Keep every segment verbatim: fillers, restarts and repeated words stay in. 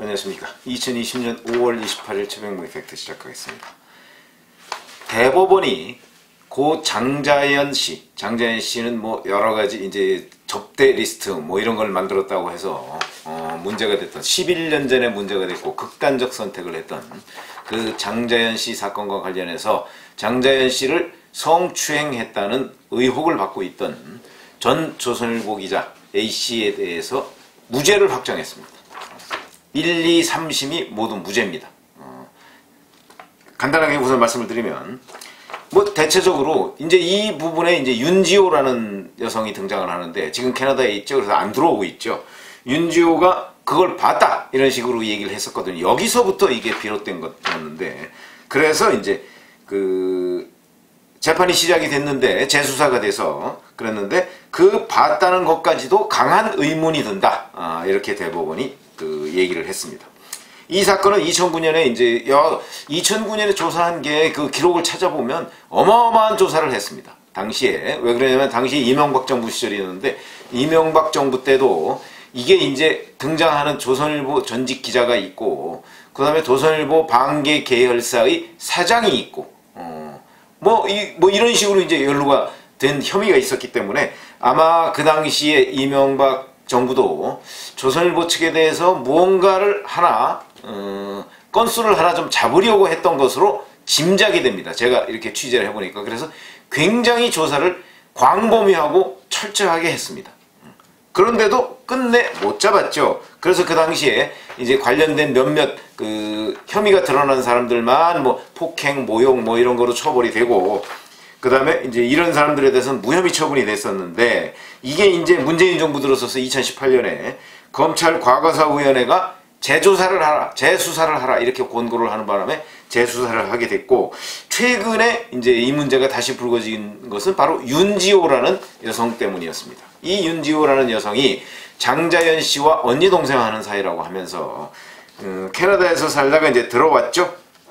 안녕하십니까. 이천이십 년 오월 이십팔일 최백무 이펙트 시작하겠습니다. 대법원이 고 장자연 씨, 장자연 씨는 뭐 여러 가지 이제 접대 리스트 뭐 이런 걸 만들었다고 해서 어 문제가 됐던, 십일 년 전에 문제가 됐고 극단적 선택을 했던 그 장자연 씨 사건과 관련해서 장자연 씨를 성추행했다는 의혹을 받고 있던 전 조선일보 기자 A씨에 대해서 무죄를 확정했습니다. 일, 이, 삼 심이 모두 무죄입니다. 어, 간단하게 우선 말씀을 드리면, 뭐 대체적으로 이제 이 부분에 이제 윤지호라는 여성이 등장을 하는데 지금 캐나다에 있죠. 그래서 안 들어오고 있죠. 윤지호가 그걸 봤다 이런 식으로 얘기를 했었거든요. 여기서부터 이게 비롯된 것이었는데, 그래서 이제 그 재판이 시작이 됐는데 재수사가 돼서 그랬는데 그 봤다는 것까지도 강한 의문이 든다. 아, 이렇게 대법원이 그 얘기를 했습니다. 이 사건은 이천구 년에 이제 여 이천구 년에 조사한 게 그 기록을 찾아보면 어마어마한 조사를 했습니다. 당시에 왜 그러냐면 당시 이명박 정부 시절이었는데 이명박 정부 때도 이게 이제 등장하는 조선일보 전직 기자가 있고 그 다음에 조선일보 반개 계열사의 사장이 있고 어, 뭐, 이, 뭐 이런 식으로 이제 연루가 된 혐의가 있었기 때문에 아마 그 당시에 이명박 정부도 조선일보 측에 대해서 무언가를 하나 어, 건수를 하나 좀 잡으려고 했던 것으로 짐작이 됩니다. 제가 이렇게 취재를 해보니까. 그래서 굉장히 조사를 광범위하고 철저하게 했습니다. 그런데도 끝내 못 잡았죠. 그래서 그 당시에 이제 관련된 몇몇 그 혐의가 드러난 사람들만 뭐 폭행, 모욕 뭐 이런 거로 처벌이 되고, 그 다음에 이제 이런 사람들에 대해서는 무혐의 처분이 됐었는데, 이게 이제 문재인 정부 들어서서 이천십팔 년에 검찰 과거사위원회가 재조사를 하라, 재수사를 하라 이렇게 권고를 하는 바람에 재수사를 하게 됐고, 최근에 이제 이 문제가 다시 불거진 것은 바로 윤지호라는 여성 때문이었습니다. 이 윤지호라는 여성이 장자연 씨와 언니 동생 하는 사이라고 하면서 음, 캐나다에서 살다가 이제 들어왔죠.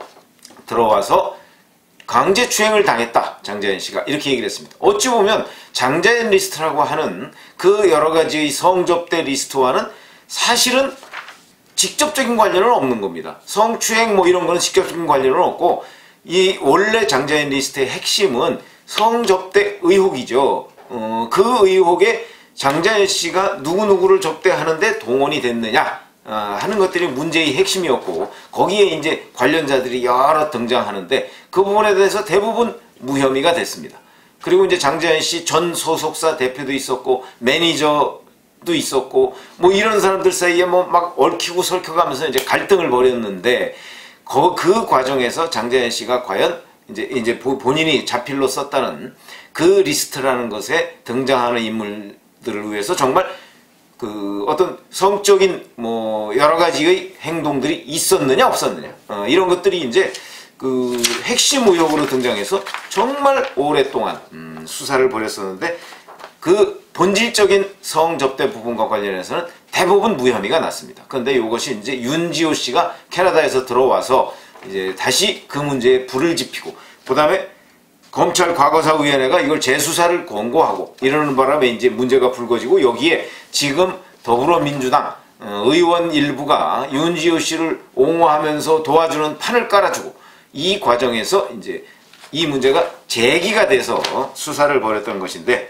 들어와서 강제추행을 당했다, 장자연 씨가 이렇게 얘기를 했습니다. 어찌 보면 장자연 리스트라고 하는 그 여러 가지의 성접대 리스트와는 사실은 직접적인 관련은 없는 겁니다. 성추행 뭐 이런 거는 직접적인 관련은 없고, 이 원래 장자연 리스트의 핵심은 성접대 의혹이죠. 어, 그 의혹에 장자연 씨가 누구누구를 접대하는데 동원이 됐느냐 어, 하는 것들이 문제의 핵심이었고, 거기에 이제 관련자들이 여러 등장하는데 그 부분에 대해서 대부분 무혐의가 됐습니다. 그리고 이제 장자연 씨 전 소속사 대표도 있었고 매니저 도 있었고 뭐 이런 사람들 사이에 뭐 막 얽히고 설켜가면서 이제 갈등을 벌였는데, 그, 그 과정에서 장자연 씨가 과연 이제 이제 본인이 자필로 썼다는 그 리스트라는 것에 등장하는 인물들을 위해서 정말 그 어떤 성적인 뭐 여러 가지의 행동들이 있었느냐 없었느냐 어, 이런 것들이 이제 그 핵심 의혹으로 등장해서 정말 오랫동안 음, 수사를 벌였었는데, 그 본질적인 성접대 부분과 관련해서는 대부분 무혐의가 났습니다. 그런데 이것이 이제 윤지호 씨가 캐나다에서 들어와서 이제 다시 그 문제에 불을 지피고, 그 다음에 검찰 과거사위원회가 이걸 재수사를 권고하고 이러는 바람에 이제 문제가 불거지고, 여기에 지금 더불어민주당 의원 일부가 윤지호 씨를 옹호하면서 도와주는 판을 깔아주고, 이 과정에서 이제 이 문제가 제기가 돼서 수사를 벌였던 것인데,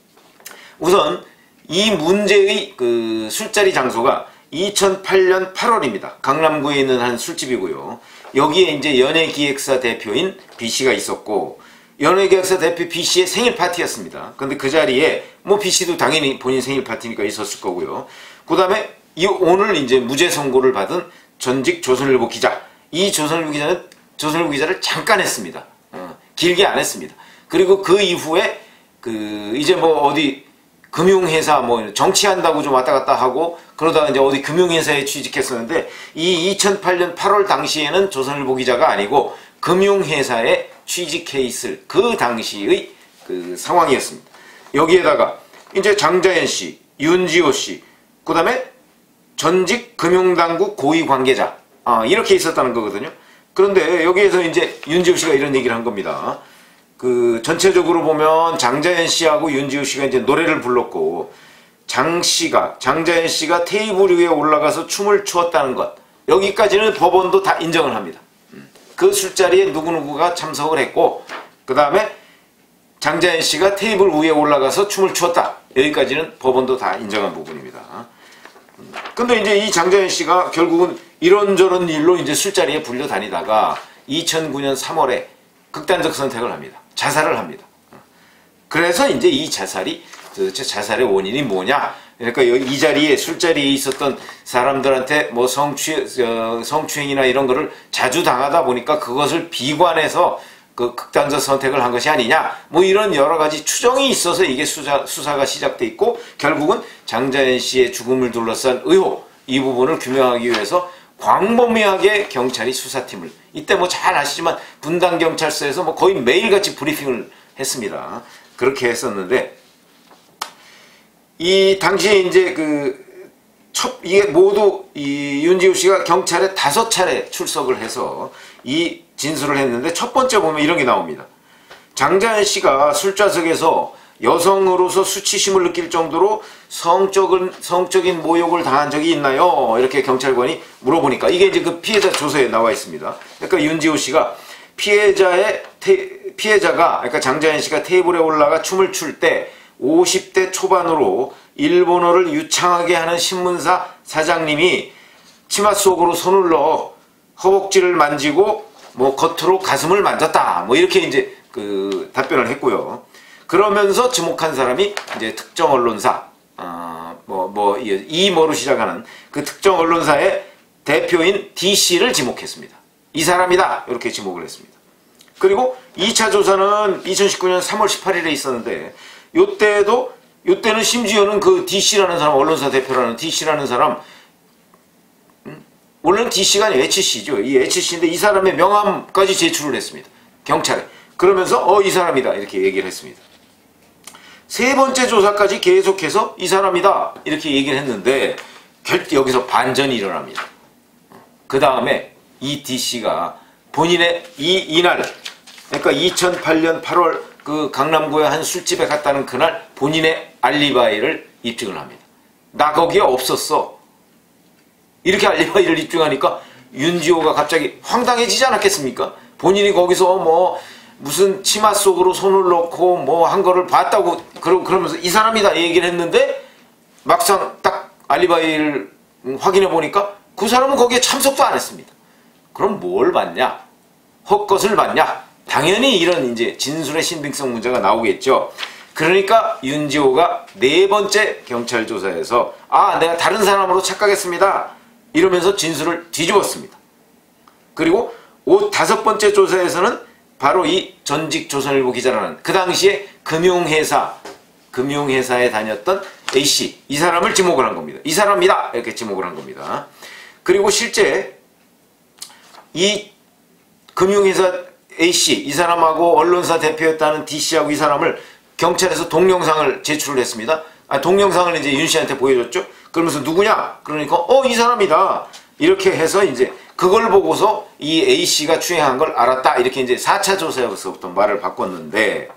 우선 이 문제의 그 술자리 장소가 이천팔 년 팔월입니다. 강남구에 있는 한 술집이고요. 여기에 이제 연예기획사 대표인 B씨가 있었고, 연예기획사 대표 B씨의 생일 파티였습니다. 근데 그 자리에 뭐 B씨도 당연히 본인 생일 파티니까 있었을 거고요. 그 다음에 이 오늘 이제 무죄 선고를 받은 전직 조선일보 기자, 이 조선일보 기자는 조선일보 기자를 잠깐 했습니다. 어, 길게 안 했습니다. 그리고 그 이후에 그 이제 뭐 어디 금융회사 뭐 정치한다고 좀 왔다 갔다 하고 그러다가 이제 어디 금융회사에 취직했었는데, 이 이천팔 년 팔월 당시에는 조선일보 기자가 아니고 금융회사에 취직해 있을 그 당시의 그 상황이었습니다. 여기에다가 이제 장자연 씨, 윤지호 씨, 그 다음에 전직 금융당국 고위 관계자, 아, 이렇게 있었다는 거거든요. 그런데 여기에서 이제 윤지호 씨가 이런 얘기를 한 겁니다. 그 전체적으로 보면 장자연 씨하고 윤지호 씨가 이제 노래를 불렀고, 장 씨가 장자연 씨가 테이블 위에 올라가서 춤을 추었다는 것, 여기까지는 법원도 다 인정을 합니다. 그 술자리에 누구누구가 참석을 했고 그 다음에 장자연 씨가 테이블 위에 올라가서 춤을 추었다. 여기까지는 법원도 다 인정한 부분입니다. 근데 이제 이 장자연 씨가 결국은 이런저런 일로 이제 술자리에 불려 다니다가 이천구 년 삼월에 극단적 선택을 합니다. 자살을 합니다. 그래서 이제 이 자살이 도대체 자살의 원인이 뭐냐? 그러니까 이 자리에 술자리에 있었던 사람들한테 뭐 성추 어, 성추행이나 이런 거를 자주 당하다 보니까 그것을 비관해서 그 극단적 선택을 한 것이 아니냐? 뭐 이런 여러 가지 추정이 있어서 이게 수사, 수사가 시작돼 있고 결국은 장자연 씨의 죽음을 둘러싼 의혹 이 부분을 규명하기 위해서 광범위하게 경찰이 수사팀을 이때 뭐 잘 아시지만 분당경찰서에서 뭐 거의 매일같이 브리핑을 했습니다. 그렇게 했었는데 이 당시에 이제 그 첫 이게 모두 이 윤지호 씨가 경찰에 다섯 차례 출석을 해서 이 진술을 했는데 첫 번째 보면 이런 게 나옵니다. 장자연 씨가 술좌석에서 여성으로서 수치심을 느낄 정도로 성적인, 성적인 모욕을 당한 적이 있나요? 이렇게 경찰관이 물어보니까 이게 이제 그 피해자 조서에 나와 있습니다. 그러니까 윤지호 씨가 피해자의 테, 피해자가 그러니까 장자연 씨가 테이블에 올라가 춤을 출 때 오십 대 초반으로 일본어를 유창하게 하는 신문사 사장님이 치마 속으로 손을 넣어 허벅지를 만지고 뭐 겉으로 가슴을 만졌다. 뭐 이렇게 이제 그 답변을 했고요. 그러면서 지목한 사람이 이제 특정 언론사, 어, 뭐, 뭐, 이 뭐로 시작하는 그 특정 언론사의 대표인 D씨를 지목했습니다. 이 사람이다. 이렇게 지목을 했습니다. 그리고 이 차 조사는 이천십구 년 삼월 십팔일에 있었는데, 요때도, 요때는 심지어는 그 D씨라는 사람, 언론사 대표라는 D씨라는 사람, 음? 원래는 D씨가 아니고 H씨죠. 이 H씨인데 이 사람의 명함까지 제출을 했습니다. 경찰에. 그러면서, 어, 이 사람이다. 이렇게 얘기를 했습니다. 세 번째 조사까지 계속해서 이 사람이다 이렇게 얘기를 했는데 여기서 반전이 일어납니다. 그 다음에 이 D씨가 본인의 이, 이날 그러니까 이천팔 년 팔월 그 강남구의 한 술집에 갔다는 그날 본인의 알리바이를 입증을 합니다. 나 거기에 없었어. 이렇게 알리바이를 입증하니까 윤지호가 갑자기 황당해지지 않았겠습니까? 본인이 거기서 뭐 무슨 치마 속으로 손을 넣고 뭐 한 거를 봤다고 그러면서 이 사람이다 얘기를 했는데 막상 딱 알리바이를 확인해 보니까 그 사람은 거기에 참석도 안 했습니다. 그럼 뭘 봤냐? 헛것을 봤냐? 당연히 이런 이제 진술의 신빙성 문제가 나오겠죠. 그러니까 윤지호가 네 번째 경찰 조사에서 아 내가 다른 사람으로 착각했습니다. 이러면서 진술을 뒤집었습니다. 그리고 오, 다섯 번째 조사에서는 바로 이 전직 조선일보 기자라는 그 당시에 금융회사, 금융회사에 다녔던 A씨, 이 사람을 지목을 한 겁니다. 이 사람이다! 이렇게 지목을 한 겁니다. 그리고 실제 이 금융회사 A씨, 이 사람하고 언론사 대표였다는 D씨하고 이 사람을 경찰에서 동영상을 제출을 했습니다. 아, 동영상을 이제 윤 씨한테 보여줬죠? 그러면서 누구냐? 그러니까, 어, 이 사람이다! 이렇게 해서 이제 그걸 보고서 이 A씨가 추행한 걸 알았다. 이렇게 이제 사 차 조사에서부터 말을 바꿨는데,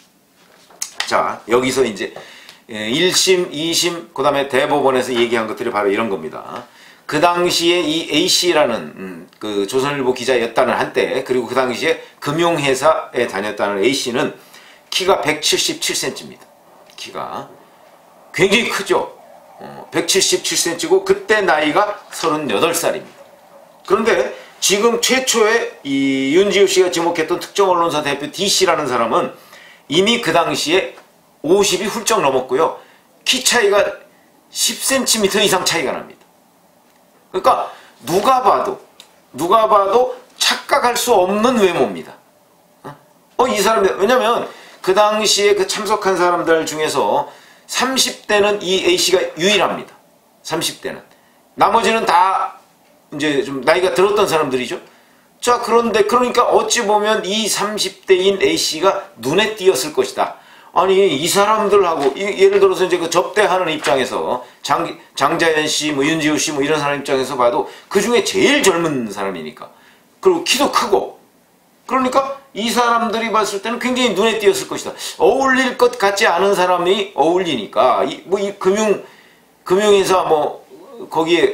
자, 여기서 이제 일 심, 이 심, 그 다음에 대법원에서 얘기한 것들이 바로 이런 겁니다. 그 당시에 이 A씨라는, 음, 그 조선일보 기자였다는 한때, 그리고 그 당시에 금융회사에 다녔다는 A씨는 키가 백칠십칠 센티미터입니다. 키가. 굉장히 크죠? 어, 백칠십칠 센티미터고, 그때 나이가 서른여덟 살입니다. 그런데 지금 최초의 이 윤지호 씨가 지목했던 특정 언론사 대표 D씨라는 사람은 이미 그 당시에 오십이 훌쩍 넘었고요. 키 차이가 십 센티미터 이상 차이가 납니다. 그러니까 누가 봐도 누가 봐도 착각할 수 없는 외모입니다. 어, 이 사람이 왜냐면 그 당시에 그 참석한 사람들 중에서 삼십 대는 이 A씨가 유일합니다. 삼십 대는. 나머지는 다 이제 좀 나이가 들었던 사람들이죠. 자, 그런데 그러니까 어찌 보면 이 삼십 대인 A씨가 눈에 띄었을 것이다. 아니 이 사람들하고 예를 들어서 이제 그 접대하는 입장에서 장, 장자연 씨, 뭐 윤지호 씨 뭐 이런 사람 입장에서 봐도 그 중에 제일 젊은 사람이니까 그리고 키도 크고 그러니까 이 사람들이 봤을 때는 굉장히 눈에 띄었을 것이다. 어울릴 것 같지 않은 사람이 어울리니까 이, 뭐 이 금융 금융회사 뭐 거기에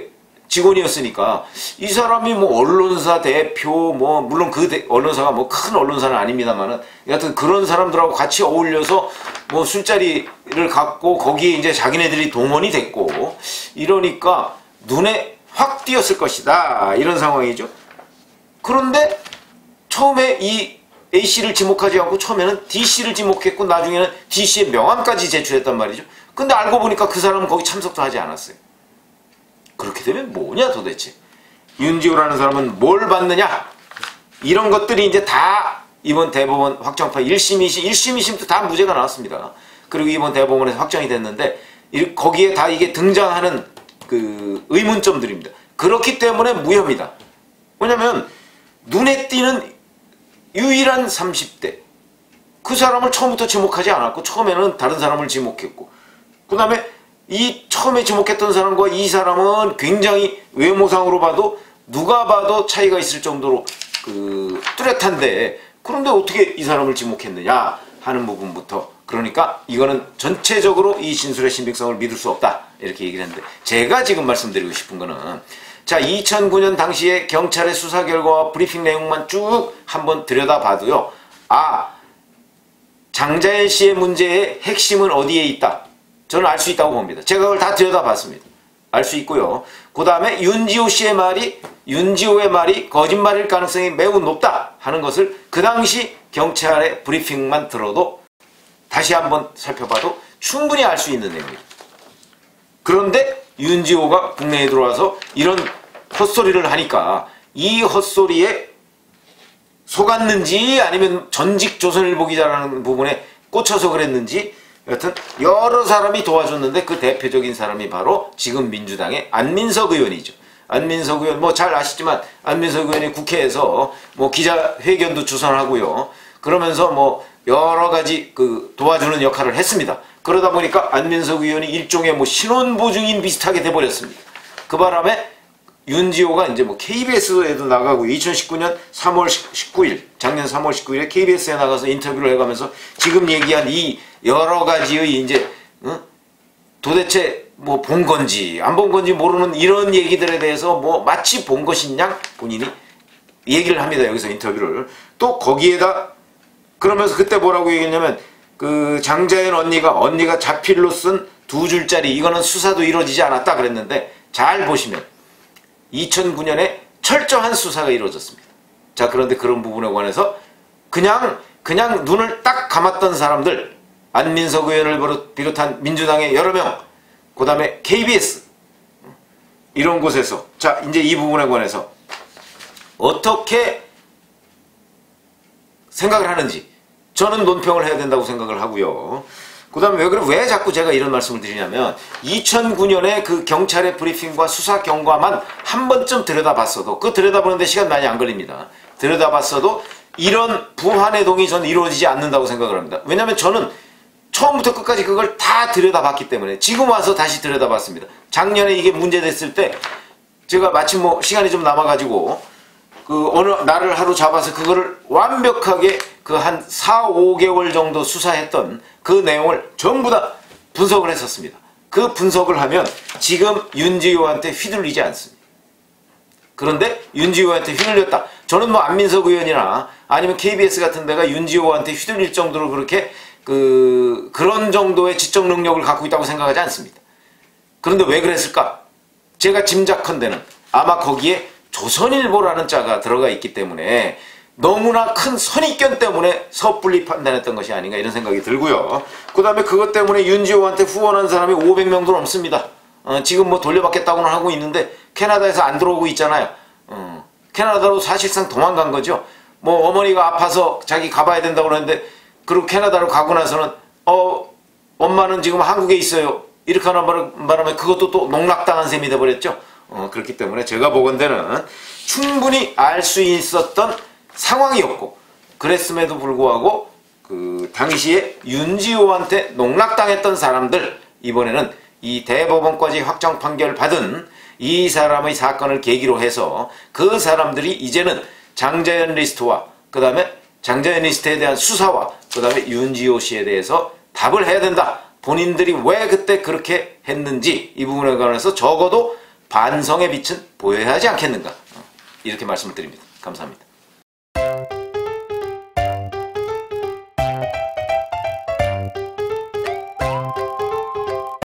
직원이었으니까 이 사람이 뭐 언론사 대표 뭐 물론 그 대, 언론사가 뭐 큰 언론사는 아닙니다만은 여하튼 그런 사람들하고 같이 어울려서 뭐 술자리를 갖고 거기에 이제 자기네들이 동원이 됐고 이러니까 눈에 확 띄었을 것이다 이런 상황이죠. 그런데 처음에 이 A씨를 지목하지 않고 처음에는 D씨를 지목했고 나중에는 D씨의 명함까지 제출했단 말이죠. 근데 알고 보니까 그 사람은 거기 참석도 하지 않았어요. 그렇게 되면 뭐냐 도대체. 윤지호라는 사람은 뭘 받느냐. 이런 것들이 이제 다 이번 대법원 확정판 일 심, 이 심, 일 심, 이 심도 다 무죄가 나왔습니다. 그리고 이번 대법원에서 확정이 됐는데 거기에 다 이게 등장하는 그 의문점들입니다. 그렇기 때문에 무혐의다. 왜냐면 눈에 띄는 유일한 삼십 대 그 사람을 처음부터 지목하지 않았고 처음에는 다른 사람을 지목했고 그 다음에 이 처음에 지목했던 사람과 이 사람은 굉장히 외모상으로 봐도 누가 봐도 차이가 있을 정도로 그 뚜렷한데 그런데 어떻게 이 사람을 지목했느냐 하는 부분부터 그러니까 이거는 전체적으로 이 진술의 신빙성을 믿을 수 없다 이렇게 얘기를 했는데 제가 지금 말씀드리고 싶은 거는 자 이천구 년 당시에 경찰의 수사 결과와 브리핑 내용만 쭉 한번 들여다봐도요 아 장자연 씨의 문제의 핵심은 어디에 있다 저는 알 수 있다고 봅니다. 제가 그걸 다 들여다봤습니다. 알 수 있고요. 그 다음에 윤지호 씨의 말이 윤지호의 말이 거짓말일 가능성이 매우 높다 하는 것을 그 당시 경찰의 브리핑만 들어도 다시 한번 살펴봐도 충분히 알 수 있는 내용입니다. 그런데 윤지호가 국내에 들어와서 이런 헛소리를 하니까 이 헛소리에 속았는지 아니면 전직 조선일보 기자라는 부분에 꽂혀서 그랬는지 여튼 여러 사람이 도와줬는데 그 대표적인 사람이 바로 지금 민주당의 안민석 의원이죠. 안민석 의원 뭐 잘 아시지만 안민석 의원이 국회에서 뭐 기자회견도 주선하고요. 그러면서 뭐 여러 가지 그 도와주는 역할을 했습니다. 그러다 보니까 안민석 의원이 일종의 뭐 신원보증인 비슷하게 돼버렸습니다. 그 바람에 윤지호가 이제 뭐 케이비에스에도 나가고 이천십구 년 삼월 십구일 작년 삼월 십구일에 케이비에스에 나가서 인터뷰를 해가면서 지금 얘기한 이 여러 가지의 이제 어? 도대체 뭐 본 건지 안 본 건지 모르는 이런 얘기들에 대해서 뭐 마치 본 것인 양 본인이 얘기를 합니다. 여기서 인터뷰를 또 거기에다 그러면서 그때 뭐라고 얘기했냐면 그 장자연 언니가 언니가 자필로 쓴 두 줄짜리 이거는 수사도 이루어지지 않았다 그랬는데 잘 보시면 이천구 년에 철저한 수사가 이루어졌습니다. 자 그런데 그런 부분에 관해서 그냥 그냥 눈을 딱 감았던 사람들 안민석 의원을 비롯한 민주당의 여러 명 그 다음에 케이비에스 이런 곳에서 자 이제 이 부분에 관해서 어떻게 생각을 하는지 저는 논평을 해야 된다고 생각을 하고요. 그 다음에 왜, 그래, 왜 자꾸 제가 이런 말씀을 드리냐면 이천구 년에 그 경찰의 브리핑과 수사 경과만 한 번쯤 들여다봤어도 그 들여다보는데 시간 많이 안 걸립니다. 들여다봤어도 이런 부한해동이 전 이루어지지 않는다고 생각을 합니다. 왜냐하면 저는 처음부터 끝까지 그걸 다 들여다봤기 때문에 지금 와서 다시 들여다봤습니다. 작년에 이게 문제됐을 때 제가 마침 뭐 시간이 좀 남아가지고 그 어느 날을 하루 잡아서 그거를 완벽하게 그 한 사, 오 개월 정도 수사했던 그 내용을 전부 다 분석을 했었습니다. 그 분석을 하면 지금 윤지호한테 휘둘리지 않습니다. 그런데 윤지호한테 휘둘렸다. 저는 뭐 안민석 의원이나 아니면 케이비에스 같은 데가 윤지호한테 휘둘릴 정도로 그렇게 그 그런 정도의 지적 능력을 갖고 있다고 생각하지 않습니다. 그런데 왜 그랬을까? 제가 짐작컨대는 아마 거기에 조선일보라는 자가 들어가 있기 때문에 너무나 큰 선입견 때문에 섣불리 판단했던 것이 아닌가 이런 생각이 들고요. 그 다음에 그것 때문에 윤지호한테 후원한 사람이 오백 명도 넘습니다. 어, 지금 뭐 돌려받겠다고는 하고 있는데 캐나다에서 안 들어오고 있잖아요. 어, 캐나다로 사실상 도망간 거죠. 뭐 어머니가 아파서 자기 가봐야 된다고 그러는데 그리고 캐나다로 가고 나서는 어 엄마는 지금 한국에 있어요. 이렇게 하는 바람에 그것도 또 농락당한 셈이 돼버렸죠. 어, 그렇기 때문에 제가 보건대는 충분히 알 수 있었던 상황이었고 그랬음에도 불구하고 그 당시에 윤지호한테 농락당했던 사람들 이번에는 이 대법원까지 확정 판결 받은 이 사람의 사건을 계기로 해서 그 사람들이 이제는 장자연 리스트와 그 다음에 장자연 리스트에 대한 수사와 그 다음에 윤지호 씨에 대해서 답을 해야 된다. 본인들이 왜 그때 그렇게 했는지 이 부분에 관해서 적어도 반성의 빛은 보여야 하지 않겠는가. 어, 이렇게 말씀을 드립니다. 감사합니다.